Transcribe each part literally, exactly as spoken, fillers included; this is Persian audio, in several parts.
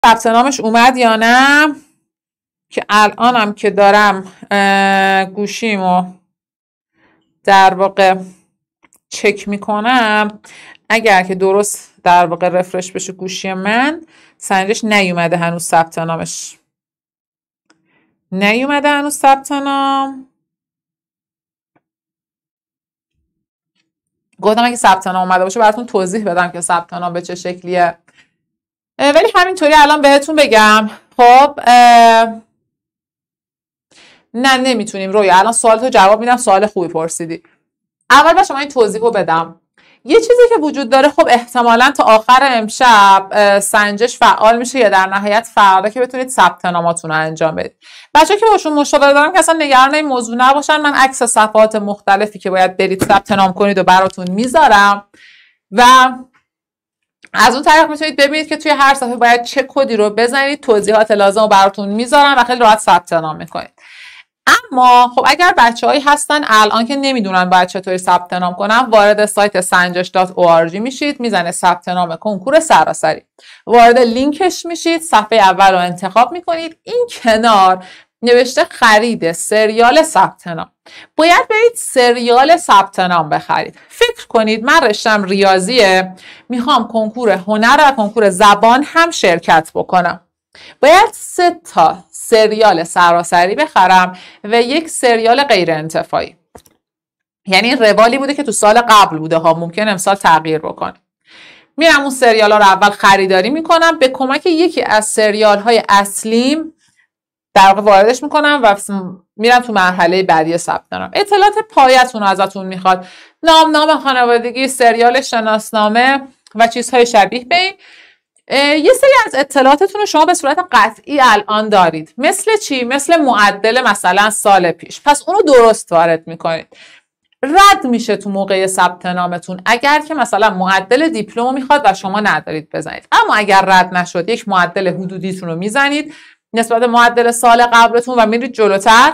ثبت نامش اومد یا نه، که الانم که دارم گوشیمو در واقع چک میکنم، اگر که درست در واقع رفرش بشه گوشی من، سنجش نیومده هنوز ثبت نامش، نیومده هنوز ثبت نام. گفتم اگه ثبت نام اومده باشه براتون توضیح بدم که ثبت نام به چه شکلیه، ولی همینطوری الان بهتون بگم. خب نه نمیتونیم رویا، الان سوالتو جواب میدم، سوال خوبی پرسیدی. اول با شما این توضیح رو بدم. یه چیزی که وجود داره، خب احتمالاً تا آخر امشب سنجش فعال میشه یا در نهایت فردا که بتونید ثبت ناماتون رو انجام بدید. بچه‌ها که باشون مشاوره دارم که اصلا نگران این موضوع نباشن، من عکس صفحات مختلفی که باید برید ثبت نام کنید و براتون میذارم و از اون طریق میتونید ببینید که توی هر صفحه باید چه کدی رو بزنید، توضیحات لازم رو براتون میذارم و خیلی راحت ثبت نام میکنید. اما خب اگر بچه‌هایی هستن الان که نمیدونن باید چطوری ثبت نام کنن، وارد سایت سنجش دات او آر جی میشید، میزنه ثبت نام کنکور سراسری، وارد لینکش میشید، صفحه اول رو انتخاب میکنید، این کنار نوشته خرید سریال ثبت نام، باید برید سریال ثبت نام بخرید. فکر کنید من رشتم ریاضیه، میخوام کنکور هنر و کنکور زبان هم شرکت بکنم، باید سه تا سریال سراسری بخرم و یک سریال غیر انتفاعی. یعنی روالی بوده که تو سال قبل بوده ها، ممکن امسال تغییر بکنه. میرم اون سریال ها رو اول خریداری میکنم، به کمک یکی از سریال های اصلیم در واقع واردش میکنم و میرم تو مرحله بعدی ثبت نام. اطلاعات پایتون رو ازتون میخواد، نام، نام خانوادگی، سریال شناسنامه و چیزهای شبیه به این. یه سری از اطلاعاتتون رو شما به صورت قطعی الان دارید، مثل چی؟ مثل معدل مثلا سال پیش، پس اونو درست وارد میکنید. رد میشه تو موقع ثبت نامتون اگر که مثلا معدل دیپلم میخواد و شما ندارید بزنید، اما اگر رد نشد یک معدل حدودیتون رو میزنید نسبت معدل سال قبلتون و میرید جلوتر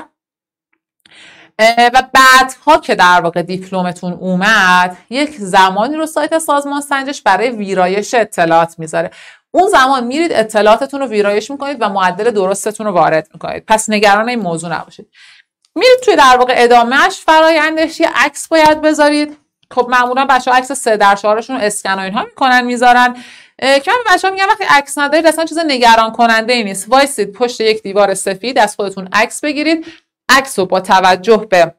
و بعدها که در واقع دیپلمتون اومد یک زمانی رو سایت سازمان سنجش برای ویرایش اطلاعات میذاره، اون زمان میرید اطلاعاتتون رو ویرایش میکنید و معدل درستتون رو وارد میکنید. پس نگران این موضوع نباشید. میرید توی در واقع ادامهش فرایندش یه عکس باید بذارید. خب معمولا بچه‌ها عکس سه در چهارشون رو اسکن و اینها میکنن میذارن، که من بچه‌ها میگم وقتی عکس ندارید اصلا چیز نگران کننده ای نیست، وایسید پشت یک دیوار سفید از خودتون عکس بگیرید، عکس رو با توجه به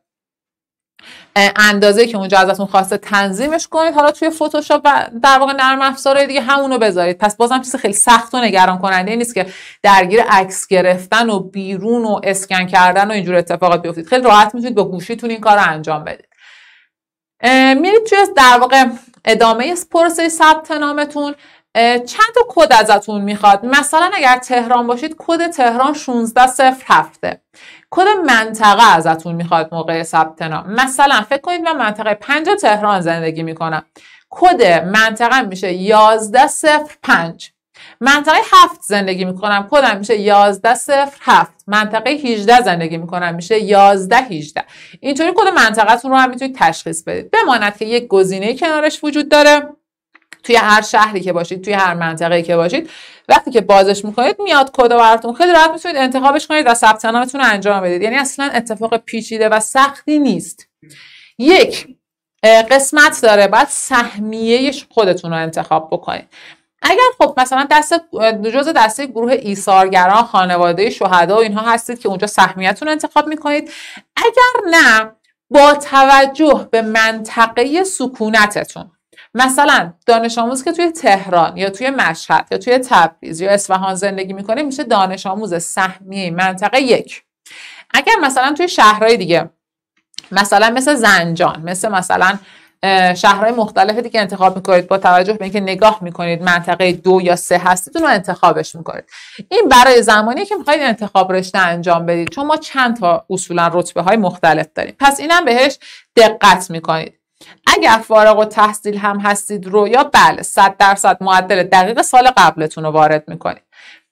اندازه‌ای که اونجا ازتون خواسته تنظیمش کنید، حالا توی فتوشاپ و در واقع نرم افزارهای دیگه همونو بذارید. پس بازم چیز خیلی سخت و نگران کننده نیست که درگیر عکس گرفتن و بیرون و اسکن کردن و اینجور اتفاقات بیفتید، خیلی راحت میتونید با گوشیتون این کار رو انجام بدید. میرید توی در واقع ادامه پروسه ثبت نامتون، چند تا کد ازتون میخواد. مثلا اگر تهران باشید کد تهران شانزده صفر هفت، کد منطقه ازتون میخواد موقع ثبت نام. مثلا فکر کنید من منطقه پنج تهران زندگی میکنم، کد منطقه میشه یازده صفر پنج. منطقه هفت زندگی میکنم، کدم میشه یازده صفر هفت. منطقه هجده زندگی میکنم، میشه یازده هجده. اینطوری کد منطقه‌تون رو هم میتونید تشخیص بدید. بماند که یک گزینه کنارش وجود داره، توی هر شهری که باشید، توی هر منطقه‌ای که باشید، وقتی که بازش میکنید میاد کد براتون، خیلی راحت میتونید انتخابش کنید و ثبت نامتون رو انجام بدید. یعنی اصلا اتفاق پیچیده و سختی نیست. یک قسمت داره، باید سهمیه خودتون رو انتخاب بکنید. اگر خب مثلا دست جزء دسته گروه ایثارگران، خانواده شهدا و اینها هستید که اونجا سهمیتون رو انتخاب میکنید. اگر نه، با توجه به منطقه سکونتتون، مثلا دانش آموز که توی تهران یا توی مشهد یا توی تبریز یا اصفهان زندگی میکنه میشه دانش آموز سهمیه منطقه یک. اگر مثلا توی شهرهای دیگه، مثلا مثل زنجان، مثل مثلا شهرهای مختلف دیگه انتخاب میکنید، با توجه به اینکه نگاه میکنید منطقه دو یا سه هستید اون رو انتخابش میکنید. این برای زمانی که میخواید انتخاب رشته انجام بدید، چون ما چند تا اصولا رتبه های مختلف داریم، پس اینم بهش دقت میکنید. اگر فارغ التحصیل هم هستید رو یا بله صد درصد معدل دقیق سال قبلتون رو وارد میکنید.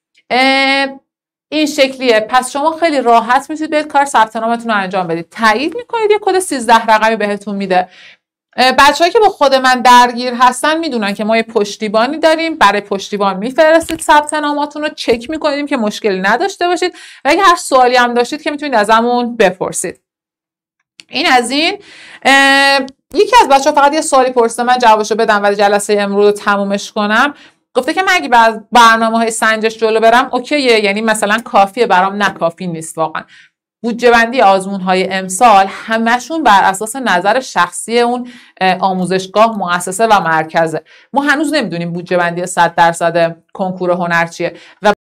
این شکلیه. پس شما خیلی راحت میتونید برید کار ثبت نامتون رو انجام بدید. تایید میکنید، یه کد سیزده رقمی بهتون میده. بچه‌هایی که با خود من درگیر هستن میدونن که ما یه پشتیبانی داریم. برای پشتیبان میفرستید ثبت ناماتون رو، چک میکنیم که مشکلی نداشته باشید و اگه هر سوالی هم داشتید که میتونید ازمون بپرسید. این از این. یکی از بچه‌ها فقط یه سوالی پرسیده، من جوابشو بدم ولی جلسه امروز رو تمومش کنم. گفته که من اگه بعد برنامه‌های سنجش جلو برم اوکیه، یعنی مثلا کافیه برام؟ نه کافی نیست واقعا. بودجه بندی آزمون‌های امسال همشون بر اساس نظر شخصی اون آموزشگاه، مؤسسه و مرکزه. ما هنوز نمیدونیم بودجه بندی صد درصد کنکور هنر چیه و